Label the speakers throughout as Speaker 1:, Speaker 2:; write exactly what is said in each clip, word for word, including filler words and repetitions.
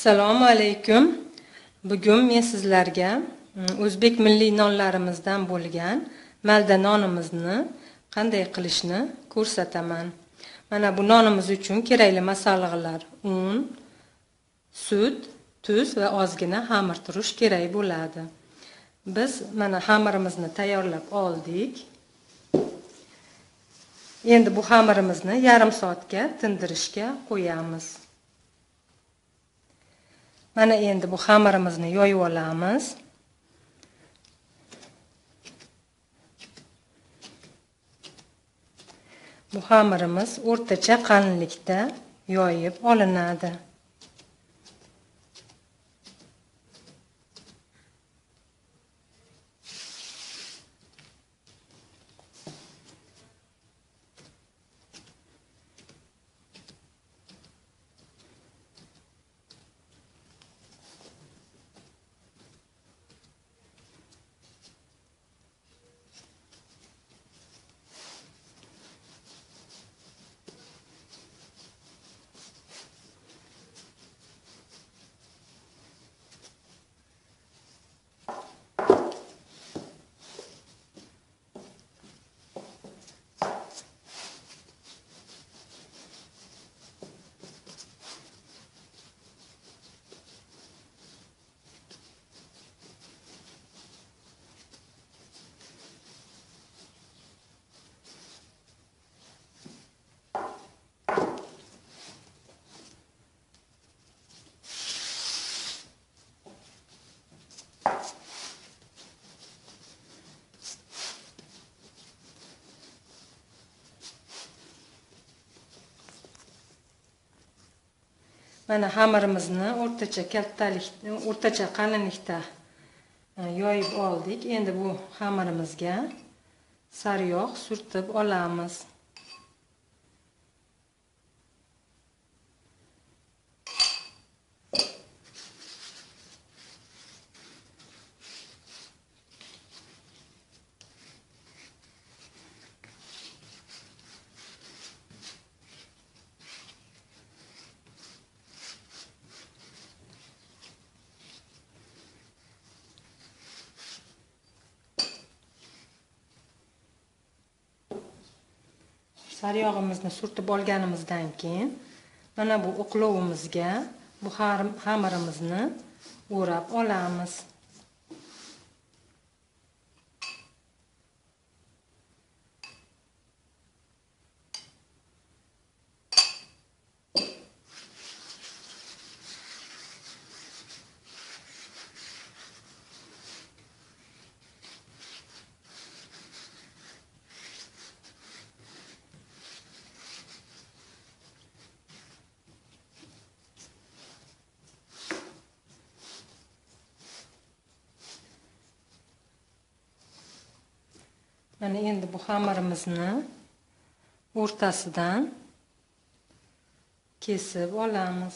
Speaker 1: Assalomu alaykum. Bugun men sizlarga o'zbek milliy nonlarimizdan bo'lgan malda nonimizni qanday qilishni ko'rsataman. Mana bu nonimiz uchun kerakli masalliqlar: un, sut, tuz va ozgina xamirturush kerak bo'ladi. Biz mana xamirimizni tayyorlab oldik. Endi bu xamirimizni yarim soatga tindirishga qo'yamiz. Mana endi bu xamirimizni yoyib olamiz. Bu xamirimiz o'rtacha qalinlikda yoyib olinadi. Mana xamirimizni o'rtacha kattalikda, o'rtacha qalinlikda yoyib oldik. Endi bu xamirimizga sariyog' surtib olamiz. Sariyog'imizni surtib olganimizdan keyin mana bu o'qlovimizga bu xamirimizni o'rab olamiz. Mana endi bu xamirimizni o'rtasidan kesib olamiz.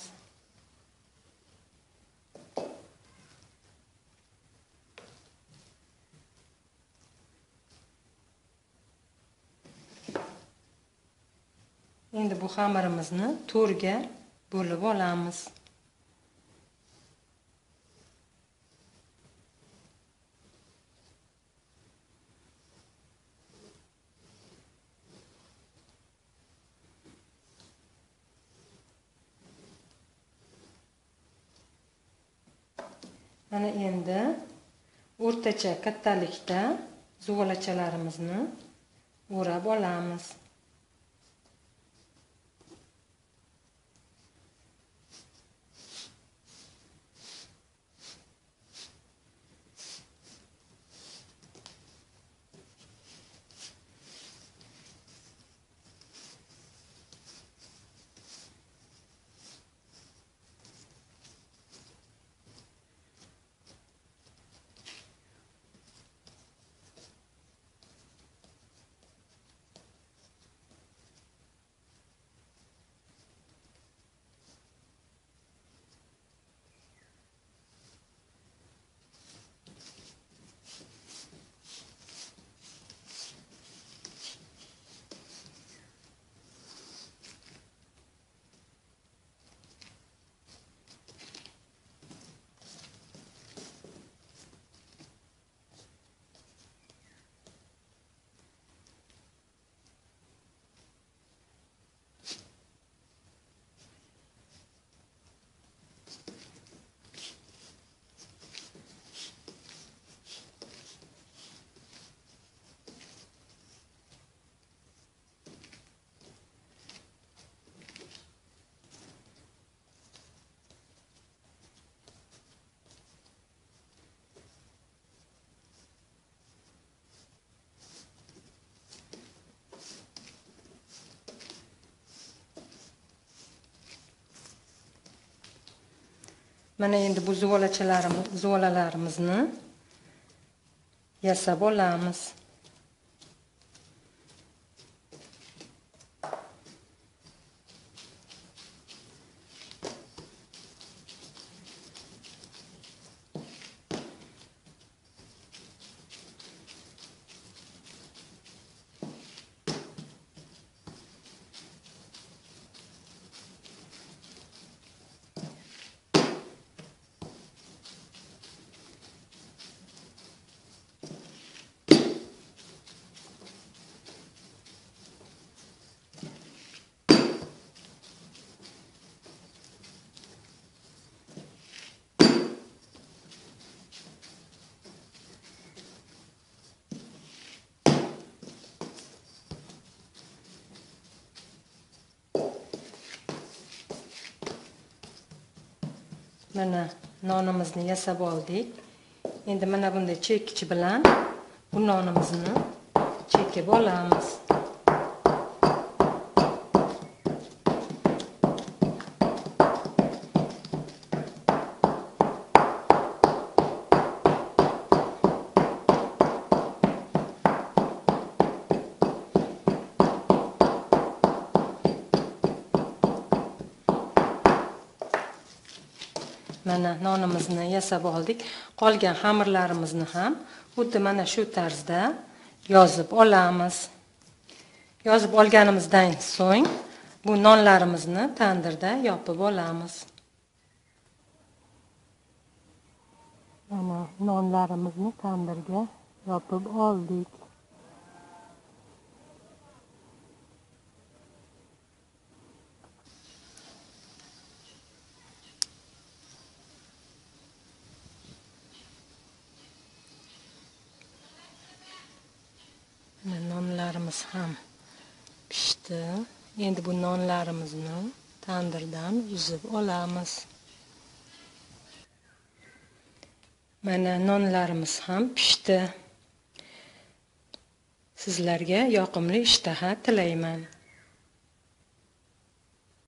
Speaker 1: Endi bu xamirimizni to'rtga bo'lib olamiz. Mana endi o'rtacha kattalikda zuvolachalarimizni o'rab olamiz. Mana endi bu zuvolachalarimiz, zuvolalarimizni yasab olamiz. Mana nonimizni yasab oldik. Endi mana bunday chekich bilan bu nonimizni chekib olamiz. Mana nonimizni yasab oldik. Qolgan xamirlarimizni ham xuddi mana shu tarzda yozib olamiz. Yozib olganimizdan so'ng bu nonlarimizni tandirda yopib olamiz. Mana nonlarimizni tandirga yopib oldik. Nonlarimiz ham pishdi. Endi bu nonlarimizni tandirdan uzib olamiz. Mana nonlarimiz ham pishdi. Sizlarga yoqimli ishtaha tilayman.